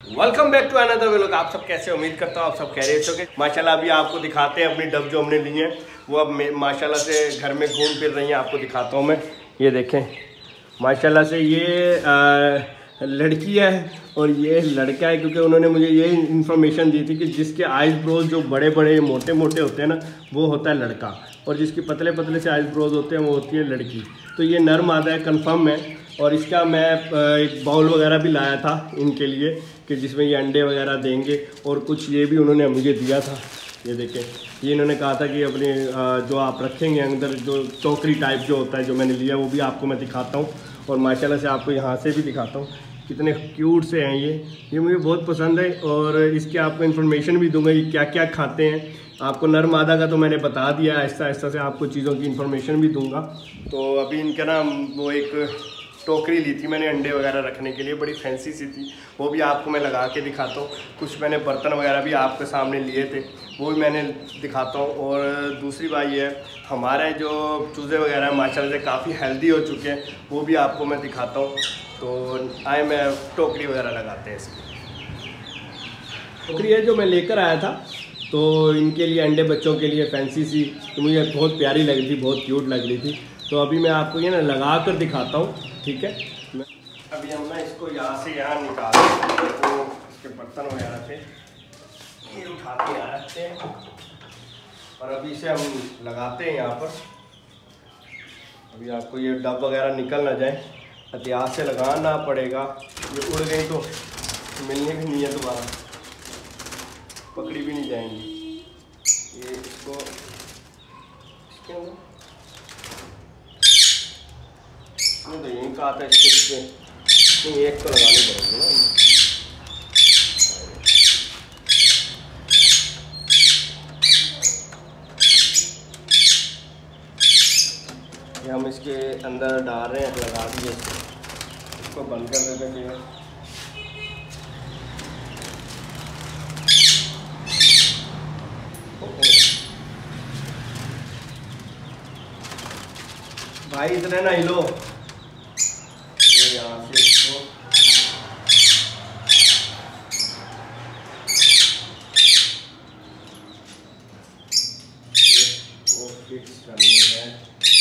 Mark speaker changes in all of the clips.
Speaker 1: Welcome back to another vlog. आप सब कैसे, उम्मीद करता हूँ आप सब खैरियत होंगे। माशाल्लाह अभी आपको दिखाते हैं अपनी डब जो हमने ली है, वो अब माशाल्लाह से घर में घूम फिर रही हैं। आपको दिखाता हूँ मैं, ये देखें माशाल्लाह से ये लड़की है और ये लड़का है, क्योंकि उन्होंने मुझे ये इन्फॉर्मेशन दी थी कि जिसके आइज ब्रोज जो बड़े बड़े मोटे मोटे होते हैं ना, वो होता है लड़का, और जिसकी पतले पतले से आइज ब्रोज होते हैं वो होती है लड़की। तो ये नर मादा है, कन्फर्म है। और इसका मैं एक बाउल वगैरह भी लाया था इनके लिए कि जिसमें ये अंडे वगैरह देंगे, और कुछ ये भी उन्होंने मुझे दिया था। ये देखें, ये इन्होंने कहा था कि अपने जो आप रखेंगे अंदर जो टोकरी टाइप जो होता है, जो मैंने लिया वो भी आपको मैं दिखाता हूँ। और माशाल्लाह से आपको यहाँ से भी दिखाता हूँ कितने क्यूट से हैं ये मुझे बहुत पसंद है। और इसके आपको इन्फॉर्मेशन भी दूंगा ये क्या क्या खाते हैं। आपको नर मादा का तो मैंने बता दिया, आहिस्ता आहिस्ता से आपको चीज़ों की इन्फॉर्मेशन भी दूंगा। तो अभी इनका ना वो एक टोकरी ली थी मैंने अंडे वगैरह रखने के लिए, बड़ी फैंसी सी थी, वो भी आपको मैं लगा के दिखाता हूँ। कुछ मैंने बर्तन वगैरह भी आपके सामने लिए थे, वो भी मैंने दिखाता हूँ। और दूसरी बात ये है, हमारे जो चूज़े वगैरह माशाल्लाह से काफ़ी हेल्दी हो चुके हैं, वो भी आपको मैं दिखाता हूँ। तो आए मैं टोकरी वगैरह लगाते हैं इसकी। टोकरी है जो मैं लेकर आया था, तो इनके लिए अंडे बच्चों के लिए फैंसी सी, तो मुझे बहुत प्यारी लग रही थी, बहुत क्यूट लग रही थी। तो अभी मैं आपको ये ना लगा कर दिखाता हूँ, ठीक है। अभी हम ना इसको यहाँ से यहाँ निकाल तो इसके बर्तन वगैरह थे ये उठा के यहाँ रखते हैं, और अभी इसे हम लगाते हैं यहाँ पर। अभी आपको ये डब वगैरह निकल ना जाए, एहतियात से लगाना पड़ेगा, ये उड़ गई तो मिलने भी नहीं है दोबारा, पकड़ी भी नहीं जाएंगी। ये इसको इसके अंदर तो यहीं का आता है, इसको एक तो लगानी पड़ेगी ना। ये हम इसके अंदर डाल रहे हैं, लगा दिए, इसको बंद कर देते हैं। भाई इतने ना हिलो, ये यहाँ से इसको वो फिक्स करनी है।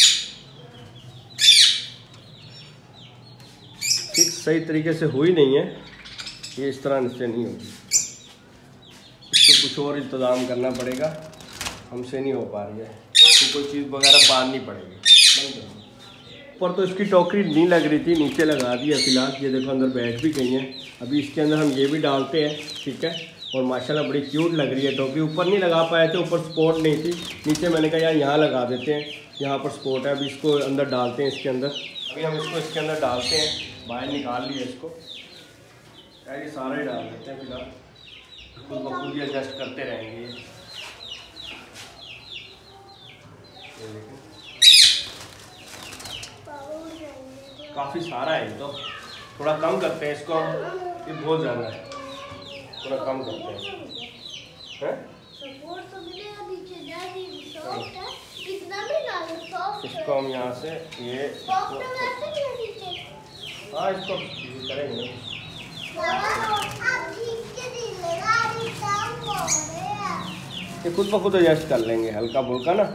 Speaker 1: फिक्स सही तरीके से हुई नहीं है, ये इस तरह से नहीं होगी, इसको कुछ और इंतज़ाम करना पड़ेगा, हमसे नहीं हो पा रही है। तो कोई चीज़ वगैरह बांधनी पड़ेगी। ऊपर तो इसकी टोकरी नहीं लग रही थी, नीचे लगा दी है फिलहाल। ये देखो अंदर बैठ भी गई हैं। अभी इसके अंदर हम ये भी डालते हैं, ठीक है। और माशाल्लाह बड़ी क्यूट लग रही है टोकरी। ऊपर नहीं लगा पाए थे, ऊपर सपोर्ट नहीं थी, नीचे मैंने कहा यार यहाँ लगा देते हैं, यहाँ पर सपोर्ट है। अभी इसको अंदर डालते हैं इसके अंदर। अभी हम इसको इसके अंदर डालते हैं, बाहर निकाल लिए इसको, ये सारा ही डाल देते हैं फिलहाल, खुद ब खुद ही एडजस्ट करते रहेंगे। काफ़ी सारा है, तो थोड़ा कम करते हैं इसको, ये बहुत ज़्यादा है, थोड़ा कम करते हैं। इसको हम यहाँ से ये हाँ इसको करेंगे। ये खुद ब खुद एडजस्ट कर लेंगे, हल्का फुल्का ना।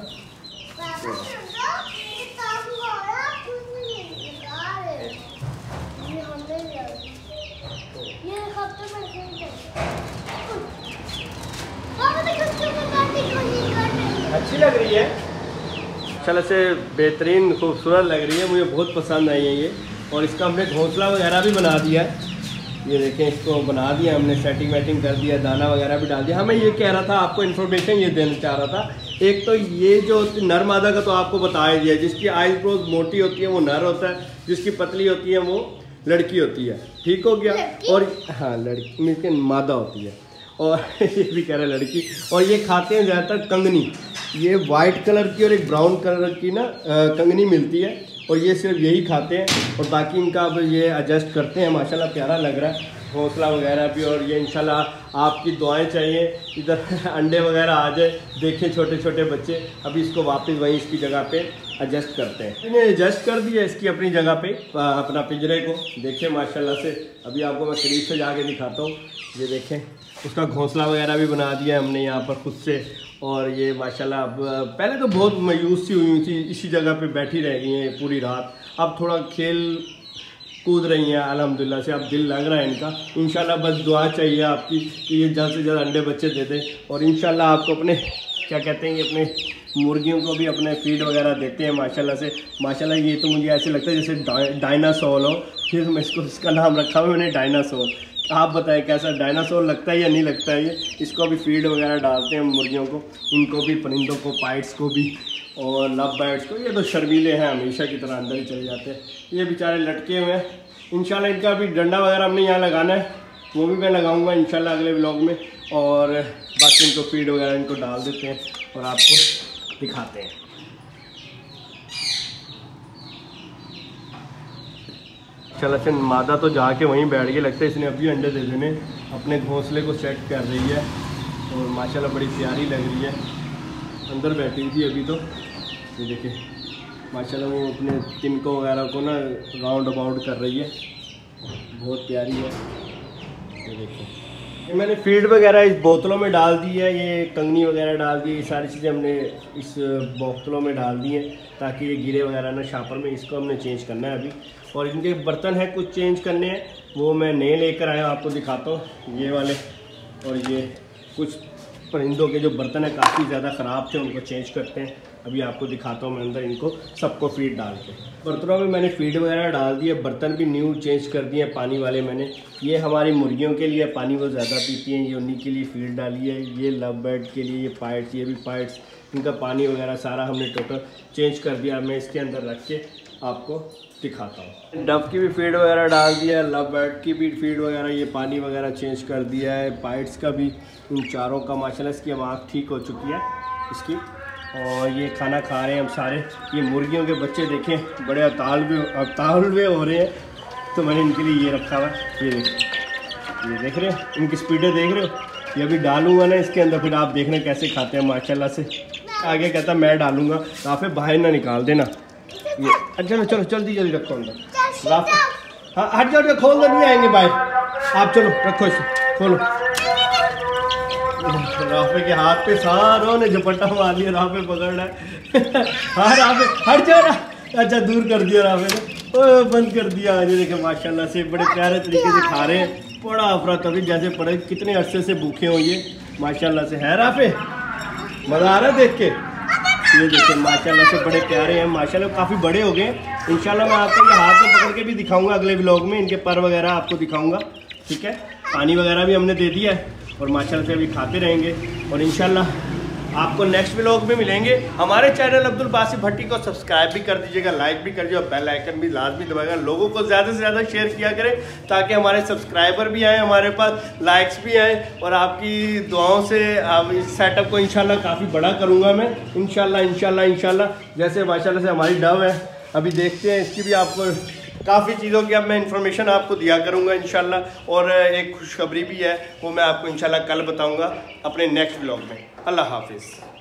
Speaker 1: अच्छी लग रही है, चलो से बेहतरीन खूबसूरत लग रही है, मुझे बहुत पसंद आई है ये। और इसका हमने घोंसला वगैरह भी बना दिया है, ये देखें इसको बना दिया हमने, सेटिंग वेटिंग कर दिया, दाना वगैरह भी डाल दिया। हाँ मैं ये कह रहा था, आपको इन्फॉर्मेशन ये देना चाह रहा था। एक तो ये जो नर मादा का तो आपको बताया दिया, जिसकी आइज ब्रोज मोटी होती है वो नर होता है, जिसकी पतली होती है वो लड़की होती है, ठीक हो गया। और हाँ लड़की मिलकर मादा होती है, और ये भी कह रहा है लड़की। और ये खाते हैं ज़्यादातर कंगनी, ये वाइट कलर की और एक ब्राउन कलर की ना कंगनी मिलती है, और ये सिर्फ यही खाते हैं। और बाकी इनका अब ये एडजस्ट करते हैं, माशाल्लाह प्यारा लग रहा है घोंसला वगैरह भी। और ये इंशाल्लाह आपकी दुआएं चाहिए, इधर अंडे वगैरह आ जाए, देखें छोटे छोटे बच्चे। अभी इसको वापस वहीं इसकी जगह पे एडजस्ट करते हैं। मैंने एडजस्ट कर दिया इसकी अपनी जगह पे अपना पिंजरे को। देखिए माशाल्लाह से अभी आपको मैं करीब से जाके दिखाता हूँ। ये देखें उसका घोंसला वगैरह भी बना दिया हमने यहाँ पर खुद से। और ये माशाल्लाह अब पहले तो बहुत मायूस सी हुई थी, इसी जगह पे बैठी रह गई हैं पूरी रात। अब थोड़ा खेल कूद रही हैं अल्हम्दुलिल्लाह से, अब दिल लग रहा है इनका। इंशाल्लाह बस दुआ चाहिए आपकी कि ये जल्द से जल्द अंडे बच्चे दे दें। और इंशाल्लाह आपको अपने क्या कहते हैं, अपने मुर्गियों को भी अपने फीड वगैरह देते हैं माशाल्लाह से। माशाल्लाह ये तो मुझे ऐसे लगता है जैसे डायनासोर हो, फिर मैं इसका नाम रखा हुआ मैंने डायनासोर। आप बताएं कैसा डायनासोर लगता है या नहीं लगता है ये। इसको भी फीड वगैरह डालते हैं मुर्गियों को, इनको भी, परिंदों को, पाइट्स को भी और लव बर्ड्स को। ये तो शर्मीले हैं, हमेशा की तरह अंदर ही चले जाते हैं। ये बेचारे लटके हुए हैं। इंशाल्लाह इनका भी डंडा वगैरह हमने यहाँ लगाना है, वो भी मैं लगाऊंगा इंशाल्लाह अगले व्लॉग में। और बाकी इनको फीड वगैरह इनको डाल देते हैं और आपको दिखाते हैं। चलो से मादा तो जाके वहीं बैठ के लगता है इसने अभी अंडे दे देने। अपने घोंसले को सेट कर रही है और माशाल्लाह बड़ी प्यारी लग रही है। अंदर बैठी थी अभी तो। ये देखिए माशाल्लाह वो अपने तिनकों वगैरह को ना राउंड अबाउट कर रही है, बहुत प्यारी है। ये देखिए ये मैंने फीड वगैरह इस बोतलों में डाल दी है, ये कंगनी वगैरह डाल दी है, ये सारी चीज़ें हमने इस बोतलों में डाल दी हैं ताकि ये गिरे वगैरह ना शापर में। इसको हमने चेंज करना है अभी। और इनके बर्तन हैं कुछ चेंज करने हैं, वो मैं नए लेकर आया हूँ, आपको दिखाता हूँ। ये वाले और ये कुछ परिंदों के जो बर्तन हैं काफ़ी ज़्यादा ख़राब थे, उनको चेंज करते हैं। अभी आपको दिखाता हूँ मैं अंदर इनको सबको फीड डाल के। बर्तनों में मैंने फीड वगैरह डाल दी है, बर्तन भी न्यू चेंज कर दिए पानी वाले मैंने। ये हमारी मुर्गियों के लिए पानी वो ज़्यादा पीती हैं, ये उन्हीं के लिए फीड डाली है। ये लव बर्ड के लिए ये पाइट्स, ये भी पाइट्स, इनका पानी वगैरह सारा हमने टोटल चेंज कर दिया। मैं इसके अंदर रख के आपको दिखाता हूँ। डव की भी फीड वगैरह डाल दिया है, लव बर्ड की भी फीड वगैरह, ये पानी वगैरह चेंज कर दिया है, पाइट्स का भी। इन चारों का माशाल्लाह इसकी आँख ठीक हो चुकी है इसकी। और ये खाना खा रहे हैं हम सारे। ये मुर्गियों के बच्चे देखें बड़े अतालवे हो रहे हैं, तो मैंने इनके लिए ये रखा हुआ है। ये देख रहे हैं, इनकी स्पीडें देख रहे हो। ये अभी डालूंगा ना इसके अंदर, फिर आप देखना कैसे खाते हैं माशाल्लाह से। आगे कहता मैं डालूंगा, राफे बाहर ना निकाल देना। ये चलो चलो जल्दी जल्दी रखो अंदर राफे। हाँ हट जाओ, खोल दो, नहीं आएंगे बाहर। आप चलो रखो इसे, खोलो। राफे के हाथ पे सारों ने झपट्टा मार लिया, राफे पकड़ रहा है। हाँ राफे हट जाओ ना। अच्छा दूर कर दिया राफे ने, ओ बंद कर दिया। ये देखे माशाल्लाह से बड़े प्यारे तरीके से खा रहे हैं। बड़ा अफरा तफरी जैसे पड़े, कितने अरसे से भूखे हो ये माशाल्लाह से। है राफे, मज़ा आ रहा है देख के। ये देखिए माशाल्लाह से बड़े प्यारे हैं, माशाल्लाह काफ़ी बड़े हो गए। इंशाल्लाह मैं आपको ये हाथ में पकड़ के भी दिखाऊंगा अगले व्लॉग में, इनके पर वगैरह आपको दिखाऊंगा। ठीक है, पानी वगैरह भी हमने दे दिया है और माशाल्लाह से अभी खाते रहेंगे। और इंशाल्लाह आपको नेक्स्ट व्लॉग में मिलेंगे। हमारे चैनल अब्दुल बासित भट्टी को सब्सक्राइब भी कर दीजिएगा, लाइक भी कर दीजिएगा, बेल आइकन भी लाजमी दबाएगा। लोगों को ज़्यादा से ज़्यादा शेयर किया करें ताकि हमारे सब्सक्राइबर भी आए, हमारे पास लाइक्स भी आए। और आपकी दुआओं से इस सेटअप को इंशाल्लाह काफ़ी बड़ा करूँगा मैं इंशाल्लाह। जैसे माशाल्लाह से हमारी डव है, अभी देखते हैं इसकी भी आपको काफ़ी चीज़ों की अब मैं इन्फॉर्मेशन आपको दिया करूँगा इंशाल्लाह। और एक खुशखबरी भी है, वो मैं आपको इंशाल्लाह कल बताऊँगा अपने नेक्स्ट व्लॉग में। अल्लाह हाफिज़।